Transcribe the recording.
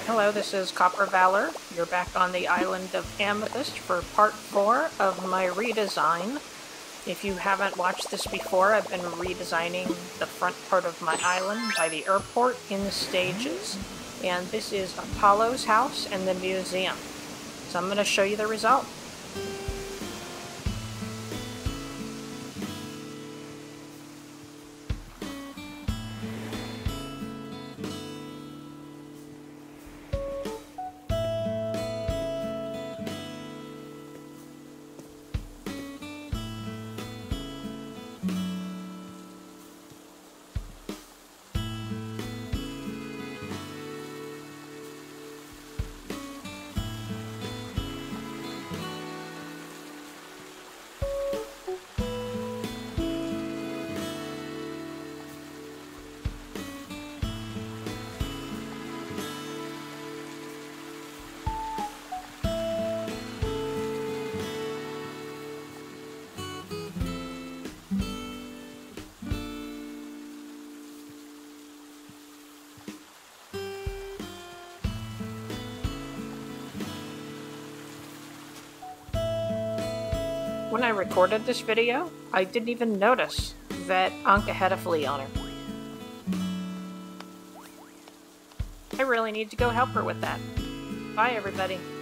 Hello, this is Copper Valor. You're back on the island of Amethyst for part 4 of my redesign. If you haven't watched this before, I've been redesigning the front part of my island by the airport in stages. And this is Apollo's house and the museum. So I'm going to show you the result. When I recorded this video, I didn't even notice that Anka had a flea on her. I really need to go help her with that. Bye, everybody.